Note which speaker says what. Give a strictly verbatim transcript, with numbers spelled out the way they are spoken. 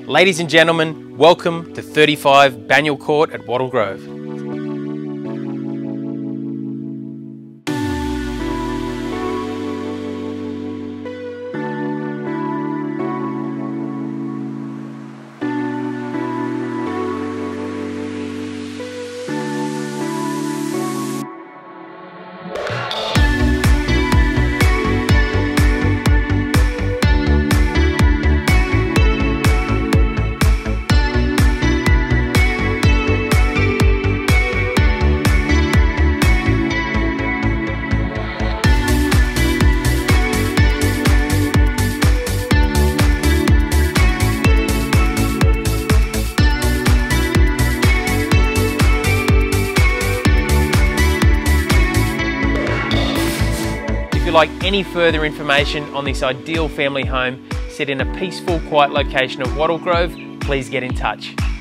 Speaker 1: Ladies and gentlemen, welcome to thirty-five Banyule Crt at Wattle Grove. If you'd like any further information on this ideal family home set in a peaceful, quiet location of Wattle Grove, please get in touch.